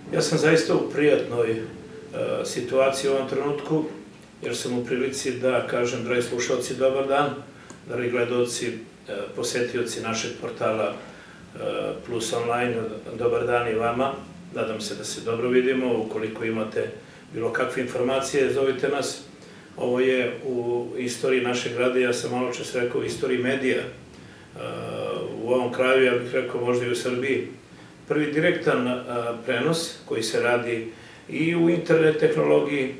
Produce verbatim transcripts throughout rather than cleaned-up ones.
Ja sam zaista u prijatnoj situaciji u ovom trenutku, jer sam u prilici da kažem, dragi slušalci, dobar dan, dragi gledalci, posetioci našeg portala Plus online, dobar dan i vama. Nadam se da se dobro vidimo. Ukoliko imate bilo kakve informacije, zovite nas. Ovo je u istoriji našeg grada, ja sam malo čas rekao, u istoriji medija u ovom kraju, ja bih rekao možda i u Srbiji, prvi direktan prenos koji se radi i u internet tehnologiji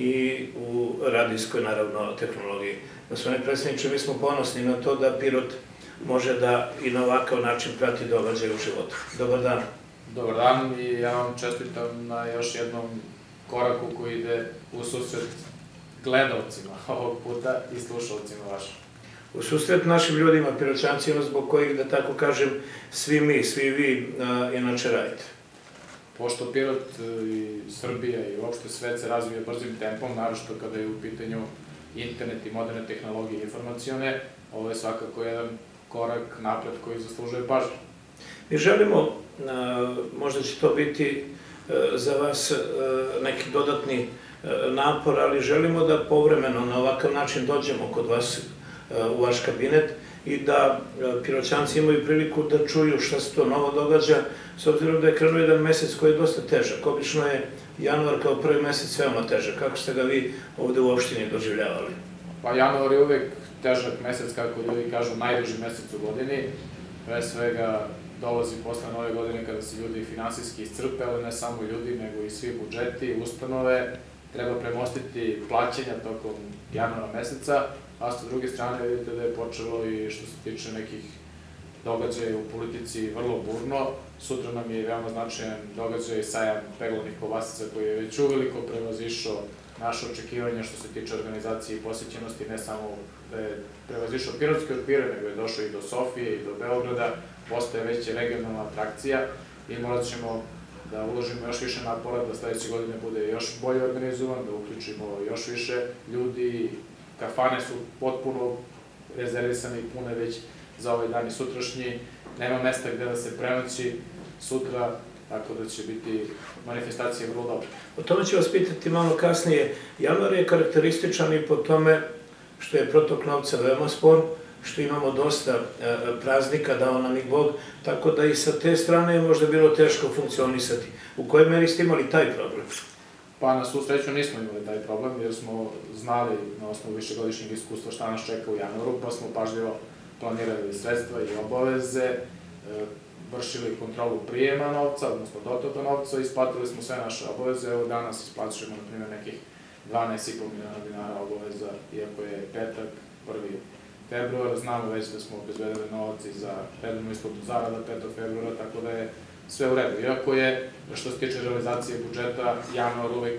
i u radijskoj, naravno, tehnologiji. Gospodine predsjedniče, mi smo ponosni na to da Pirot može da i na ovakav način prati događaje u životu. Dobar dan. Dobar dan i ja vam čestitam na još jednom koraku koji ide u susret gledalcima ovog puta i slušalcima vašim. U susret našim ljudima, Piroćancima, zbog kojih, da tako kažem, svi mi, svi vi inače radite. Pošto Pirot i Srbija i uopšte svet se razvija brzim tempom, naročito kada je u pitanju internet i moderne tehnologije informacione, ovo je svakako jedan korak napred koji zaslužuje pažnju. Mi želimo, možda će to biti za vas neki dodatni napor, ali želimo da povremeno na ovakav način dođemo kod vas u vaš kabinet i da Piroćanci imaju priliku da čuju šta se to novo događa, s obzirom da je krenuo jedan mesec koji je dosta težak. Obično je januar kao prvi mesec veoma težak. Kako ste ga vi ovde u opštini doživljavali? Pa januar je uvek težak mesec, kako ljudi kažu, najduži mesec u godini. Pre svega dolazi posle nove godine kada se ljudi finansijski iscrpe, ali ne samo ljudi, nego i svi budžeti, ustanove. Treba premostiti plaćanja tokom januara meseca, a s druge strane vidite da je počelo i što se tiče nekih događaja u politici vrlo burno. Sutra nam je veoma značajan događaj sajam peglanih kobasica koji je već uveliko prevazišao naše očekivanja što se tiče organizacije i posjećenosti, ne samo da je prevazišao pirotske okvire, nego je došao i do Sofije i do Beograda, postaje već regionalna atrakcija i morat ćemo da uložimo još više napora, da sledeće godine bude još bolje organizovan, da uključimo još više ljudi. Kafane su potpuno rezervisane i pune već za ovaj dan i sutrašnji. Nema mesta gde da se prenoći sutra, tako da će biti manifestacije vrlo dobre. O tome ću vas pitati malo kasnije. Januar je karakterističan i po tome što je protok novca veoma spor, što imamo dosta praznika, dao nam ih Bog, tako da i sa te strane je možda bilo teško funkcionisati. U kojoj meri ste imali taj problem? Pa na svu sreću nismo imali taj problem, jer smo znali na osnovu višegodišnjeg iskustva šta nas čeka u januaru, pa smo pažljivo planirali sredstva i obaveze, vršili kontrolu prijema novca, odnosno dotoka novca, isplatili smo sve naše obaveze. Evo danas isplaćujemo, na primjer, nekih dvanaest i po miliona dinara obaveza, iako je petak, prvi februar, znamo već da smo obezbedili novac i za redovnu isplatu zarada petog februara, tako da je sve u redu. Iako je, što se tiče realizacije budžeta, januar uvek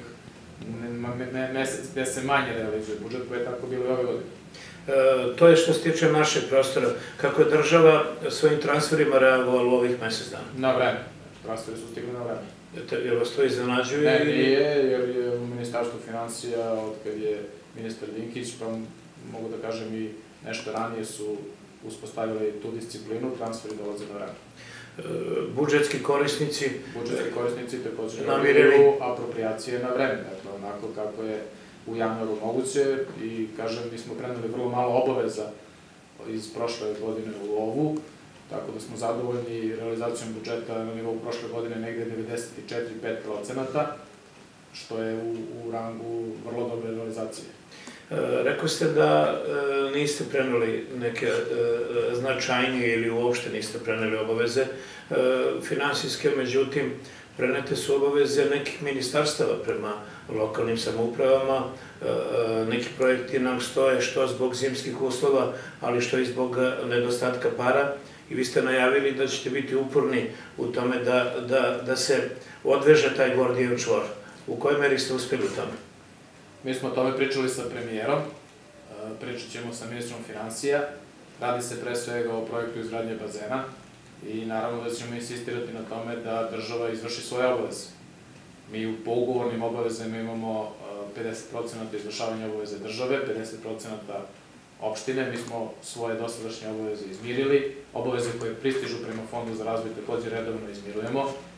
mesec gde se manje realizuje budžet, koje je tako bilo i ove godine. To je što se tiče našeg prostora. Kako je država svojim transferima reagovala u ovih mesec dana? Na vreme. Transferi su stigli na vreme. Jer vas to iznenađuje? Ne, nije, jer je u Ministarstvu finansija, od kad je ministar Dinkić, pa mogu da kažem i nešto ranije su uspostavili tu disciplinu, transferi dolaze na vreme. Budžetski korisnici? Budžetski korisnici također namirili apropriacije na vreme, dakle onako kako je u januaru moguće i kažem, mi smo preneli vrlo malo obaveza iz prošle godine u ovu, tako da smo zadovoljni realizacijom budžeta na nivou prošle godine negde devedeset četiri zarez pet procenata, što je u rangu vrlo dobre realizacije. Rekao ste da niste preneli neke značajnije ili uopšte niste preneli obaveze finansijske, međutim, prenete su obaveze nekih ministarstava prema lokalnim samoupravama, neki projekti nam stoje što zbog zimskih uslova, ali što i zbog nedostatka para i vi ste najavili da ćete biti uporni u tome da se odveže taj Gordijev čvor. U kojoj meri ste uspeli u tome? Mi smo o tome pričali sa premijerom, pričat ćemo sa ministrom finansija, radi se pre svega o projektu izgradnje bazena i naravno da ćemo insistirati na tome da država izvrši svoje obaveze. Mi po ugovornim obavezama imamo pedeset procenata izvršavanja obaveze države, pedeset procenata opštine, mi smo svoje dosadašnje obaveze izmirili, obaveze koje pristižu prema Fondu za razvoj takođe redovno izmirujemo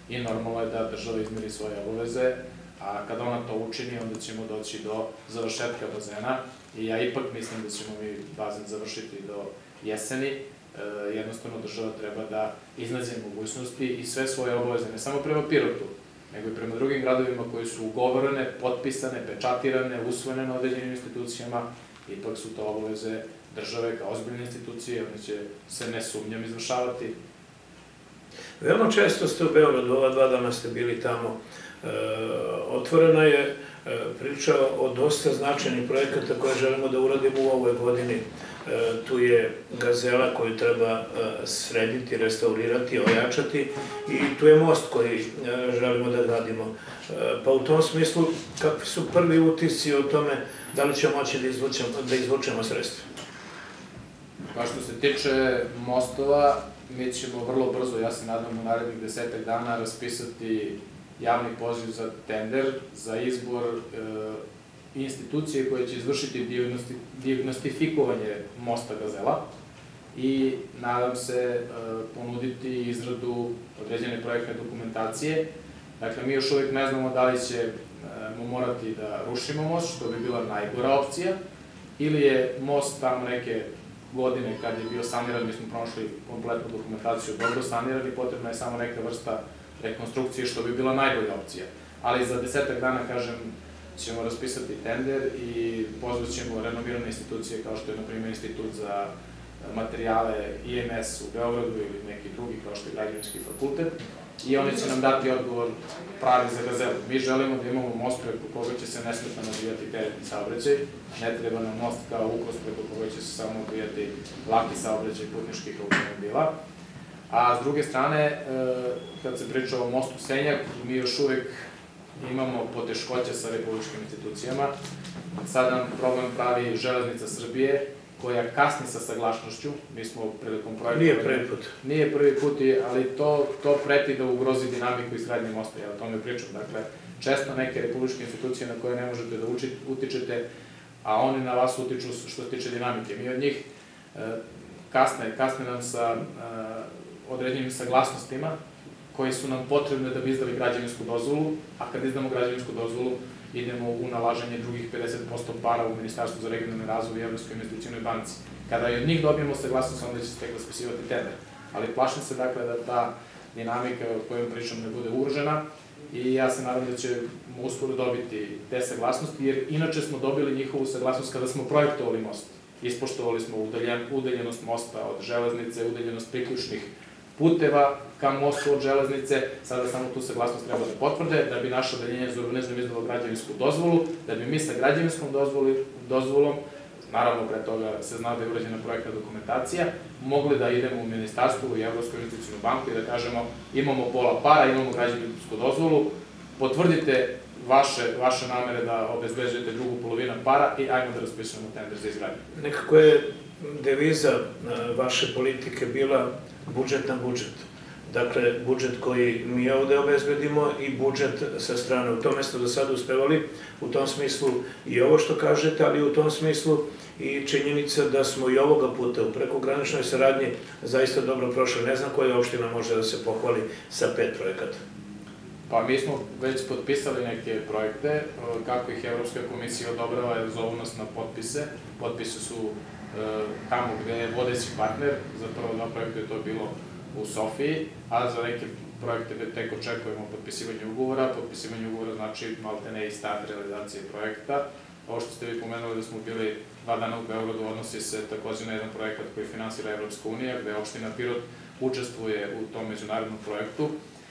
i normalno je da država izmiri svoje obaveze, a kada ona to učini, onda ćemo doći do završetka bazena i ja ipak mislim da ćemo mi bazen završiti do jeseni. Jednostavno država treba da iznađe mogućnosti i sve svoje obaveze, ne samo prema Pirotu, nego i prema drugim gradovima koji su ugovorene, potpisane, pečatirane, usvojene na određenim institucijama, ipak su to obaveze države kao ozbiljne institucije, one će se ne sumnjam izvršavati. Veoma često ste u Beogradu, ova dva dana ste bili tamo, otvorena je priča o dosta značajnih projekata koje želimo da uradimo u ovoj godini. Tu je Gazela koju treba srediti, restaurirati, ojačati i tu je most koji želimo da gradimo. Pa u tom smislu, kakvi su prvi utisci o tome da li ćemo moći da izvučemo sredstva? Pa što se tiče mostova, mi ćemo vrlo brzo, ja se nadam u narednih desetak dana, raspisati javni poziv za tender, za izbor institucije koje će izvršiti dijagnostifikovanje mosta Gazela i nadam se ponuditi izradu određene projektne dokumentacije. Dakle, mi još uvijek ne znamo da li ćemo morati da rušimo most, što bi bila najgora opcija, ili je most tamo neke godine kad je bio saniran, mi smo prošli kompletnu dokumentaciju dobro saniran i potrebna je samo neka vrsta rekonstrukcije, što bi bila najbolja opcija. Ali za desetak dana, kažem, ćemo raspisati tender i pozvat ćemo renomirane institucije kao što je, na primjer, Institut za materijale I M S u Beogradu ili neki drugi kao što je Građevinski fakultet i oni će nam dati odgovor pravi za Gazelu. Mi želimo da imamo most preko koga će se nesmetano odvijati teretni saobraćaj, ne treba nam most kao ukos preko koga će se samo odvijati laki saobraćaj putničkih automobila. A s druge strane, kad se priča o mostu Senjak, mi još uvijek imamo poteškoće sa republičkim institucijama. Sad nam problem pravi Železnica Srbije, koja kasni sa saglasnošću. Mi smo prilikom projekta... Nije prvi put. Nije prvi put, ali to preti da ugrozi dinamiku izgradnje mosta. Ja o tome pričam. Dakle, često neke republičke institucije na koje ne možete da utičete, a oni na vas utiču što se tiče dinamike. Mi od njih kasne, kasne nam sa određenim saglasnostima koji su nam potrebne da bi izdali građevinsku dozvolu, a kad izdamo građevinsku dozvolu idemo u nalaženje drugih pedeset posto para u Ministarstvu za regionalni razvoj i Evropskoj investicionoj banci. Kada i od njih dobijemo saglasnost, onda će se tek raspisivati tender. Ali plašim se dakle da ta dinamika o kojoj pričam ne bude ugrožena i ja se nadam da ćemo uskoro dobiti te saglasnosti, jer inače smo dobili njihovu saglasnost kada smo projektovali most. Ispoštovali smo udaljenost mosta od železnice, udaljenost priključnih puteva ka mostu od železnice, sada samo tu saglasnost treba da potvrde, da bi naše odeljenje za urbanizam izdalo građevinsku dozvolu, da bi mi sa građevinskom dozvolom, naravno pre toga se zna da je urađena projektna dokumentacija, mogli da idemo u ministarstvu i Evropsku investicionu banku i da kažemo imamo pola para, imamo građevinsku dozvolu, potvrdite vaše namere da obezbeđujete drugu polovinu para i ajmo da raspisujemo tender za izgradnju. Nekako je deviza vaše politike bila budžet na budžet. Dakle, budžet koji mi ovde obezbedimo i budžet sa strane. U tome ste do sada uspevali, u tom smislu i ovo što kažete, ali u tom smislu i činjenica da smo i ovoga puta u prekograničnoj saradnji zaista dobro prošli. Ne znam koja opština može da se pohvali sa pet projekata. Pa mi smo već potpisali neke projekte, kako ih Evropska komisija odobrava jer zovu nas na potpise. Potpise su tamo gde je vodeći partner, za prvo dva projekta je to bilo u Sofiji, a za neke projekte tek očekujemo potpisivanje ugovora. Potpisivanje ugovora znači maltene i start realizacije projekta. Ovo što ste vi pomenuli da smo bili dva dana u Beogradu, odnosi se takođe na jedan projekat koji finansira Evropska unija, gde opština Pirot učestvuje u tom međunarodnom projektu.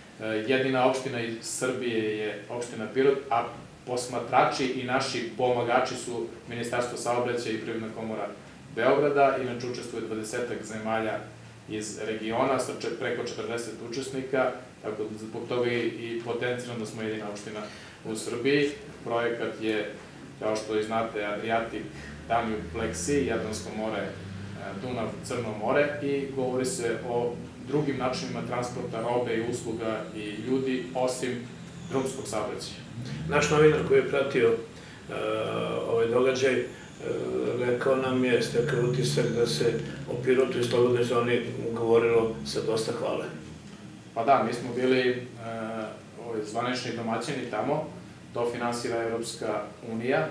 Jedina opština iz Srbije je opština Pirot, a posmatrači i naši pomagači su Ministarstvo saobraćaja i Privredna komora Beograda, inače učestvuje dvadesetak zemalja iz regiona sa preko četrdeset učesnika, tako da zbog toga i potencijalno da smo jedina opština u Srbiji. Projekat je, kao što i znate, Adriatic, Danube, Black Sea, Jadransko more, Dunav, Crno more i govori se o drugim načinima transporta robe i usluga i ljudi, osim drumskog saobraćaja. Naš novinar koji je pratio ovaj događaj rekao nam je, stekao utisak da se o Pirotu i slobodnoj zoni govorilo sa dosta hvale. Pa da, mi smo bili zvanični domaćini tamo, to finansira Evropska unija,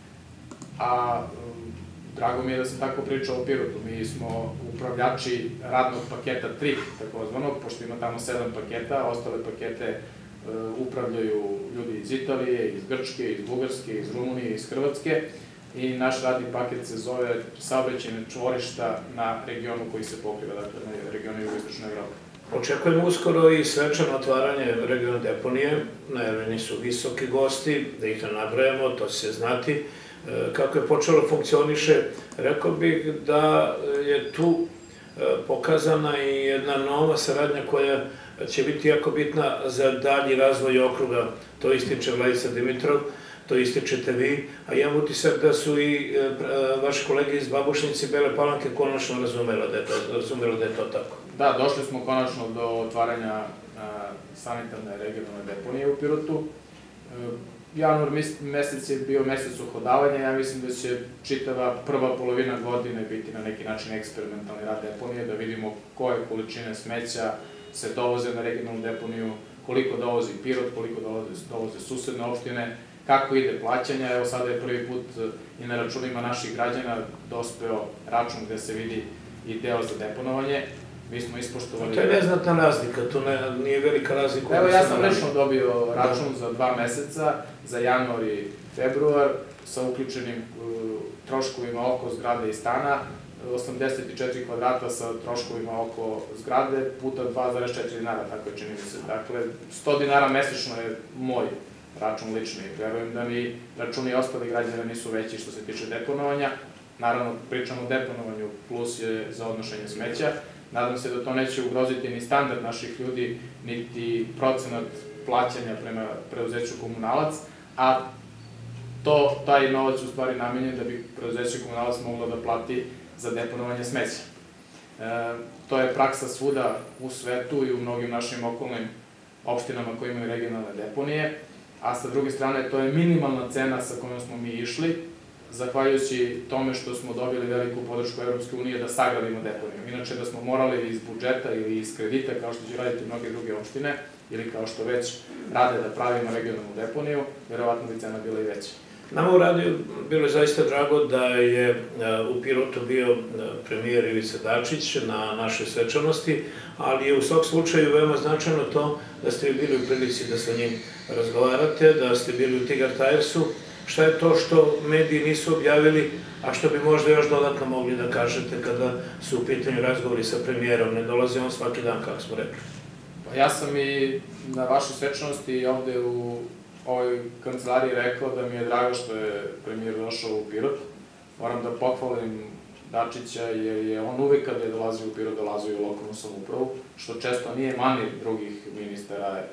a drago mi je da sam tako pričao o Pirotu. Mi smo upravljači radnog paketa tri, takozvanog, pošto ima tamo sedam paketa, ostale pakete upravljaju ljudi iz Italije, iz Grčke, iz Bugarske, iz Rumunije, iz Hrvatske i naš radni paket se zove saobraćajna čvorišta na regionu koji se pokriva, dakle na regionu jugoistočne Evrope. Očekujemo uskoro i svečano otvaranje regionalne deponije, najavljeni su visoki gosti, da ih ne nabrajamo, to će se znati. Kako je počelo funkcioniše, rekao bih da je tu pokazana i jedna nova saradnja koja će biti jako bitna za dalji razvoj okruga. To ističe Vladica Dimitrov, to ističete vi, a imam utisak da su i vaši kolege iz Babušnice i Bele Palanke konačno razumeli da je to tako. Da, došli smo konačno do otvaranja sanitarne regionalne deponije u Pirotu. Januar mesec je bio mesec uhodavanja, ja mislim da će čitava prva polovina godine biti na neki način eksperimentalni rad deponije, da vidimo koje količine smeća se dovoze na regionalnu deponiju, koliko dovozi Pirot, koliko dovoze susedne opštine, kako ide plaćanja. Evo sada je prvi put i na računima naših građana dospeo račun gde se vidi i deo za deponovanje. Mi smo ispoštovali... To je neznatna razlika, to nije velika razlika. Evo, ja sam lično dobio račun za dva meseca, za januar i februar, sa uključenim troškovima oko zgrade i stana, osamdeset četiri kvadrata sa troškovima oko zgrade, puta dva zarez četiri dinara, tako je čini mi se. Dakle, sto dinara mesečno je moj račun lični. Verujem da mi računi ostali građana nisu veći što se tiče deponovanja. Naravno, pričamo o deponovanju, plus je za odnošenje smeća. Nadam se da to neće ugroziti ni standard naših ljudi, niti procenat plaćanja prema preduzeću Komunalac, a taj novac je u stvari namenjen da bi preduzeće Komunalac moglo da plati za deponovanje smeća. To je praksa svuda u svetu i u mnogim našim okolnim opštinama koje imaju regionalne deponije, a sa druge strane to je minimalna cena sa kojom smo mi išli, zahvaljujući tome što smo dobili veliku podršku Evropske unije da sagradimo deponiju. Inače da smo morali iz budžeta ili iz kredita, kao što će raditi mnoge druge opštine, ili kao što već rade da pravimo regionalnu deponiju, verovatno bi cena bila i veća. Nama u radiju bilo je zaista drago da je u Pirotu bio premijer Ivica Dačić na našoj svečanosti, ali je u svak slučaju veoma značajno to da ste bili u prilici da sa njim razgovarate, da ste bili u Tigar Tiresu. Šta je to što mediji nisu objavili, a što bi možda još dodatno mogli da kažete kada su u pitanju razgovori sa premijerom? Ne dolazi on svaki dan, kako smo rekli. Ja sam i na vašoj svečanosti i ovde u ovoj kancelariji rekao da mi je drago što je premijer došao u Pirot. Moram da pohvalim Dačića jer je on uvek kada je dolazio u Pirot dolazio u lokalnu samoupravu, što često nije manir drugih ministara,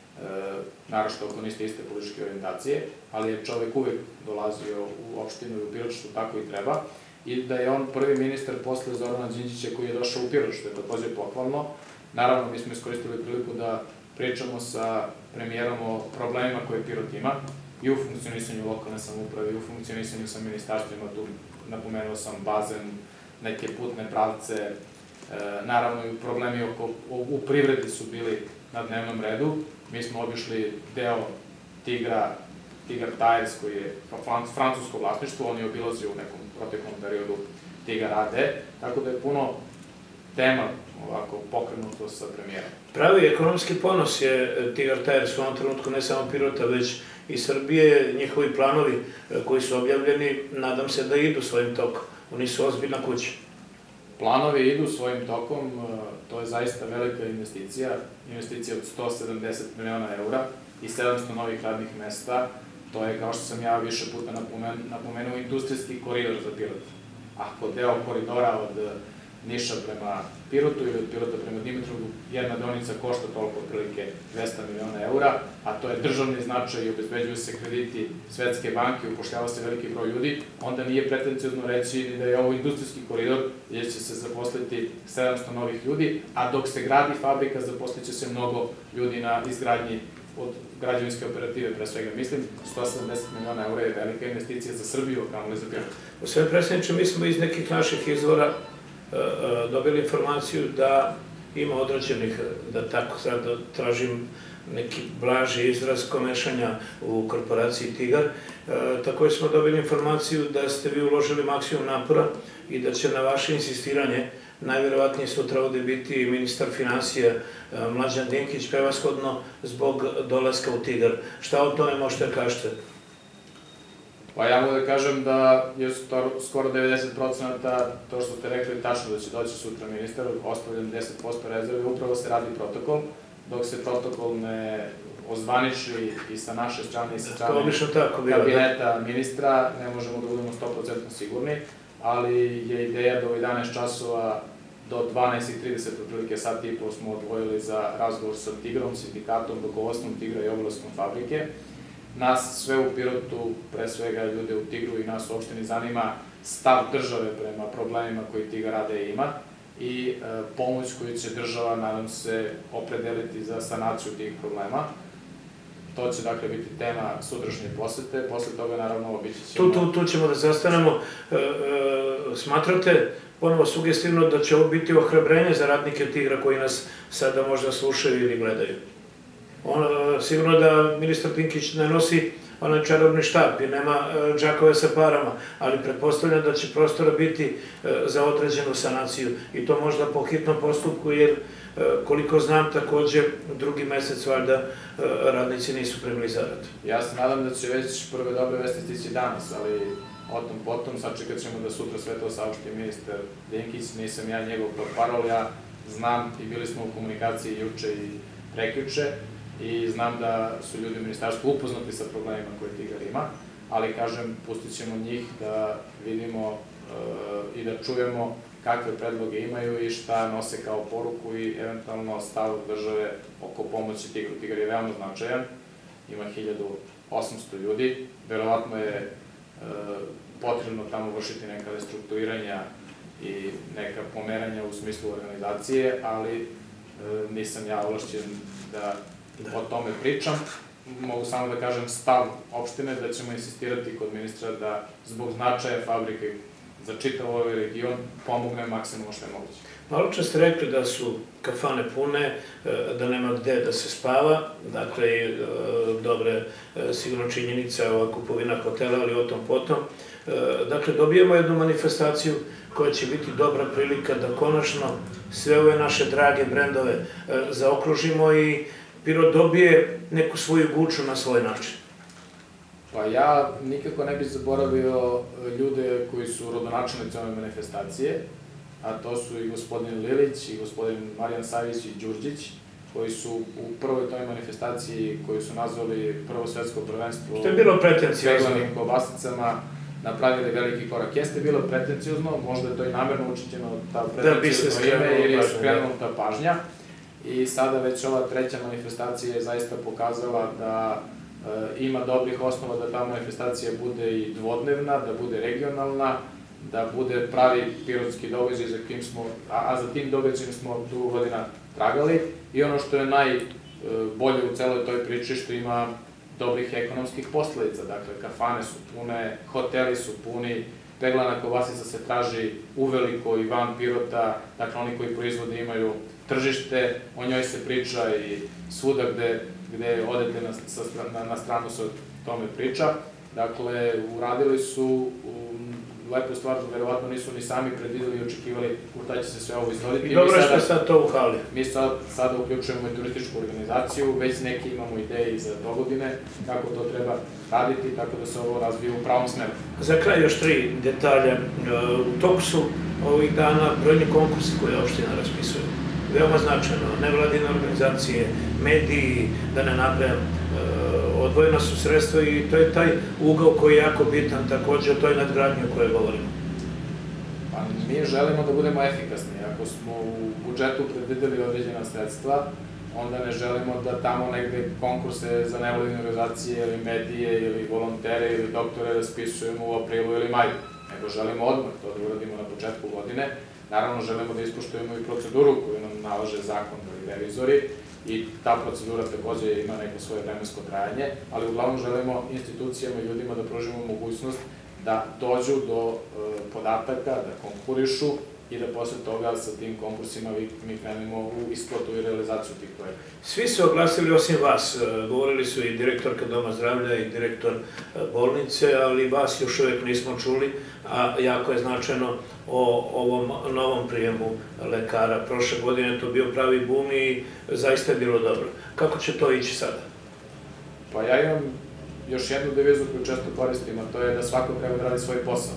naročito ako niste iste političke orijentacije, ali je čovek uvek dolazio u opštinu i u Pirot, što tako i treba, i da je on prvi ministar posle Zorana Đinđića koji je došao u Pirot, što je takođe pohvalno. Naravno, mi smo iskoristili priliku da pričamo sa premijerom o problemima koje Pirot ima i u funkcionisanju lokalne samouprave i u funkcionisanju sa ministarstvima. Tu napomenuo sam bazen, neke putne pravce, naravno i problemi u privredi su bili na dnevnom redu. Mi smo obišli deo Tigra, Tigar Tires koji je francusko vlasništvo, on je obilazio u nekom proteklom periodu Tigar A D, tako da je puno tema ovako pokrenuto sa premijerom. Pravi ekonomski ponos je Tigar Tires u ovom trenutku, ne samo Pirota, već i Srbije. Njihovi planovi koji su objavljeni, nadam se da idu svojim tokom. Oni su ozbiljna kuća. Planovi idu svojim tokom, to je zaista velika investicija, investicija od sto sedamdeset miliona eura i sedamsto novih radnih mesta. To je, kao što sam ja više puta napomenuo, industrijski koridor za Pirot. Ako deo koridora od Niša prema Pirotu ili od Pirota prema Dimitrovgradu, jedna deonica košta toliko otprilike dvesta miliona eura, a to je državni značaj i obezbeđuju se krediti Svetske banke, upošljava se veliki broj ljudi, onda nije pretencijozno reći ni da je ovo industrijski koridor gdje će se zaposliti sedamsto novih ljudi, a dok se gradi fabrika zaposlit će se mnogo ljudi na izgradnji od građevinske operative, pre svega mislim, sto sedamdeset miliona eura je velika investicija za Srbiju, kao ne za Pirot. U sve predsjedniče, mi smo iz nekih naših izvora dobili informaciju da ima određenih, da tako sad tražim neki blaži izraz, komešanja u korporaciji Tigar. Takođe smo dobili informaciju da ste vi uložili maksimum napora i da će na vaše insistiranje najverovatnije sutra ovde biti ministar finansija Mlađan Dinkić, prevashodno zbog dolaska u Tigar. Šta o tome možete kažete? Pa ja mogu da kažem da je skoro devedeset procenata to što ste rekli tačno da će doći sutra ministar, ostavljam deset posto rezervi, upravo se radi protokol, dok se protokol ne ozvaniči i sa naše strane i sa strane kabineta ministra, ne možemo da budemo sto posto sigurni, ali je ideja da u jedanaest časova do dvanaest i trideset otprilike sat i po smo odvojili za razgovor sa Tigrom, sindikatom, rukovodstvom Tigra i obilaskom fabrike. Nas sve u Pirotu, pre svega ljude u Tigru i nas u opštini zanima stav države prema problemima koji Tigar rade ima i pomoć koju će država, nadam se, opredeliti za sanaciju tih problema. To će dakle biti tema sutrašnje posete, posle toga naravno obići ćemo... Tu ćemo da zastanemo. Smatrate ponovo sugestivno da će ovo biti ohrabrenje za radnike Tigra koji nas sada možda slušaju ili gledaju? Sigurno da ministar Dinkić ne nosi onaj čarobni štap i nema džakove sa parama, ali pretpostavljam da će prostora biti za određenu sanaciju i to možda po hitnom postupku, jer koliko znam takođe drugi mesec valjda radnici nisu primili zaradu. Ja se nadam da će već prve dobre vesti stići danas, ali o tom potom sačekat ćemo da sutra sve to saopšti ministar Dinkić, nisam ja njegov portparol, ja znam i bili smo u komunikaciji juče i prekjuče, i znam da su ljudi u ministarstvu upoznati sa problemima koje Tigar ima, ali kažem, pustit ćemo njih da vidimo i da čujemo kakve predloge imaju i šta nose kao poruku i eventualno stav države oko pomoći Tigru. Tigar je veoma značajan, ima hiljadu osamsto ljudi, verovatno je potrebno tamo vršiti neka restrukturiranja i neka pomeranja u smislu organizacije, ali nisam ja ovlašćen da o tome pričam. Mogu samo da kažem stav opštine da ćemo insistirati kod ministra da zbog značaja fabrike za čitav ovaj region pomogne maksimalno što je moguće. Malo čas ste rekli da su kafane pune, da nema gde da se spava, dakle, dobre, sigurno činjenica ova kupovina hotela, ali o tom potom. Dakle, dobijemo jednu manifestaciju koja će biti dobra prilika da konačno sve ove naše drage brendove zaokružimo i Pirot dobije neku svoju guču na svoj način. Pa ja nikako ne bih zaboravio ljude koji su rodonačelnici ove manifestacije, a to su i gospodin Lilić i gospodin Marijan Savić i Đurđić, koji su u prvoj toj manifestaciji koju su nazvali Prvo svetsko prvenstvo što je bilo pretencijozno peglanim kobasicama napravili veliki korak. Jeste bilo pretencijozno, možda je to i namerno učinjeno ta pretencijozno ime jer je skrenula ta pažnja. I sada već ova treća manifestacija je zaista pokazala da ima dobrih osnova da ta manifestacija bude i dvodnevna, da bude regionalna, da bude pravi pirotski događaj za kim smo, a za tim događajem smo dugo godina tragali. I ono što je najbolje u celoj toj priči što ima dobrih ekonomskih posledica. Dakle, kafane su pune, hoteli su puni, peglana kobasica se traži uveliko i van Pirota, dakle oni koji proizvode imaju tržište, o njoj se priča i svuda gde odete na stranu se o tome priča. Dakle, uradili su lepu stvar, verovatno nisu ni sami predvideli i očekivali da će se sve ovo izvoditi. I dobro što je sad to u hali. Mi sada uključujemo i turističku organizaciju, već neki imamo ideje i za dogodine, kako to treba raditi, tako da se ovo razvije u pravom smeru. Za kraj još tri detalja. U toku su ovih dana brojni konkursi koje opština raspisuje. Veoma značajno, nevladine organizacije, mediji, da ne nabrajam, odvojena su sredstva i to je taj ugao koji je jako bitan takođe o toj nadgradnji o kojoj govorimo. Pa mi želimo da budemo efikasni. Ako smo u budžetu predvideli određena sredstva, onda ne želimo da tamo negde konkurse za nevladine organizacije ili medije ili volontere ili doktore raspisujemo u aprilu ili maju. Nego želimo odmah to da uradimo na početku godine. Naravno, želimo da ispoštujemo i proceduru koju nam nalaže zakon ili revizori i ta procedura takođe ima neko svoje vremensko trajanje, ali uglavnom želimo institucijama i ljudima da pružimo mogućnost da dođu do podataka, da konkurišu i da posle toga sa tim konkursima mi krenemo u isplatu i realizaciju tih projekta. Svi su oglasili osim vas, govorili su i direktorka Doma zdravlja i direktor bolnice, ali vas još uvek nismo čuli, a jako je značajno o ovom novom prijemu lekara. Prošle godine je to bio pravi bum i zaista je bilo dobro. Kako će to ići sada? Pa ja imam još jednu devizu koju često koristim, a to je da svako treba da radi svoj posao.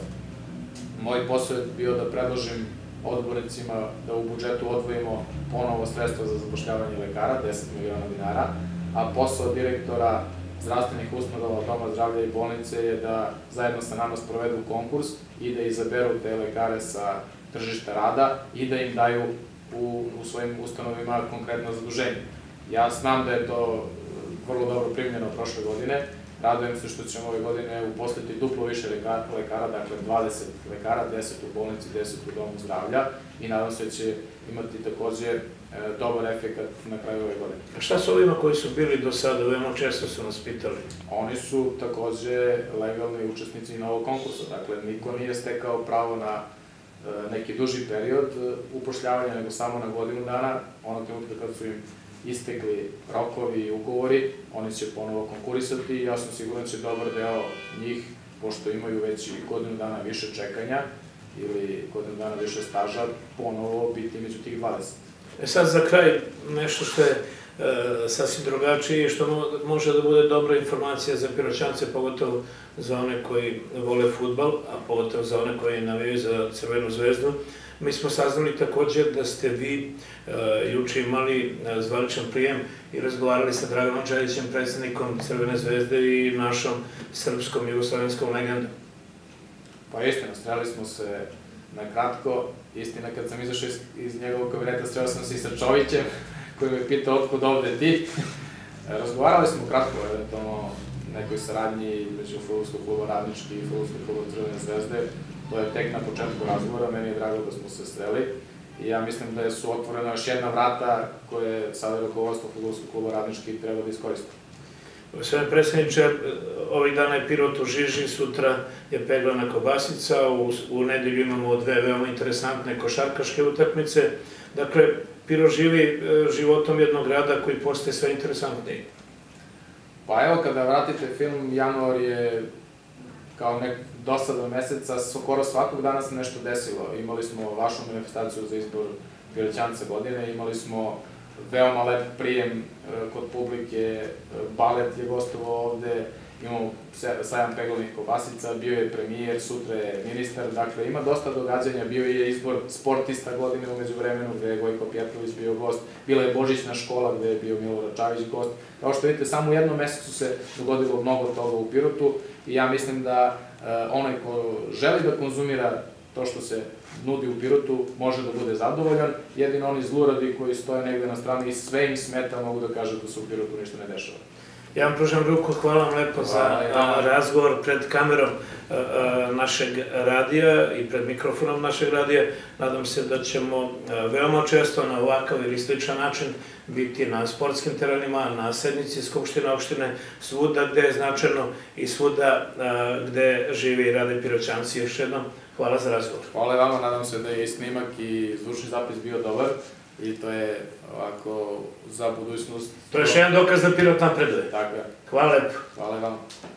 Moj posao je bio da predložim odbornicima da u budžetu odvojimo ponovo sredstva za zapošljavanje lekara, deset miliona dinara, a posao direktora zdravstvenih ustanova, Doma zdravlja i bolnice je da zajedno sa nama sprovedu konkurs i da izaberu te lekare sa tržišta rada i da im daju u svojim ustanovima konkretno zaduženje. Ja znam da je to vrlo dobro primljeno prošle godine. Radujem se što ćemo ove godine uposliti duplo više lekara, dakle dvadeset lekara, deset u bolnici, deset u Domu zdravlja i nadam se da će imati takođe dobar efekt na kraju ove godine. A šta su ovima koji su bili do sada, veoma često su nas pitali? Oni su takođe legalni učesnici novog konkursa, dakle niko nije stekao pravo na neki duži period upošljavanja, nego samo na godinu dana, onog trenutka kad su im istekli rokovi i ugovori, oni će ponovo konkurisati i ja sam siguran da će dobar deo njih, pošto imaju već i godinu dana više čekanja ili godinu dana više staža, ponovo biti među tih dvadeset. E sad za kraj nešto što je sasvim drugačije i što može da bude dobra informacija za Piroćance, pogotovo za one koji vole fudbal, a pogotovo za one koji navijaju za Crvenu zvezdu. Mi smo saznali također da ste vi juče imali zvaničan prijem i razgovarali sa Draganom Đelićem, predsednikom Crvene zvezde i našom srpskom jugoslovenskom legendom. Pa istina, sreli smo se na kratko. Istina, kad sam izašao iz njegovog kabineta, sreo sam se i sa Čovićem, koji me pitao otkud ovde ti. Razgovarali smo kratko, eventualno nekoj saradnji među Fudbalskog kluba Radnički i Fudbalskog kluba Crvene zvezde. To je tek na početku razgovora, meni je drago da smo se sreli i ja mislim da su otvorena još jedna vrata koje sada rukovodstvo Fudbalskog kluba Radnički treba da iskoristi. Gospodine predsjedniče, ovih dana je Pirot u žiži, sutra je peglana Kobasica, u nedelju imamo dve veoma interesantne košarkaške utakmice. Dakle, Pirot živi životom jednog grada koji postaje sve interesantniji. Pa evo, kada vratite film, januar je kao nek dosadan meseca, skoro svakog dana se nešto desilo. Imali smo vašu manifestaciju za izbor Piroćanca godine, imali smo veoma lep prijem kod publike, balet je gostovao ovde, imamo sajam peglovanih kobasica, bio je premijer, sutra je ministar, dakle ima dosta događanja, bio je izbor sportista godine umeđu vremenu gde je Gojko Pjetrović bio gost, bila je Božićna škola gde je bio Milorad Čavić gost. Kao što vidite, samo u jednom mesecu se dogodilo mnogo toga u Pirotu i ja mislim da onaj ko želi da konzumira to što se nudi u Pirotu može da bude zadovoljan, jedino oni zluradi koji stoje negde na strani i sve im smeta mogu da kažu da se u Pirotu ništa ne dešava. Ja vam pružam ruku, hvala vam lepo za razgovor pred kamerom našeg radija i pred mikrofonom našeg radija. Nadam se da ćemo veoma često na ovakav ili sličan način biti na sportskim terenima, na sednici Skupštine opštine, svuda gde je značajno i svuda gde živi i rade Piroćanci. Još jednom, hvala za razgovor. Hvala vama, nadam se da je i snimak i zvučni zapis bio dobar. I to je ovako za budućnost... To je još jedan dokaz da Pirot napreduje. Tako je. Hvala lepo. Hvala vam.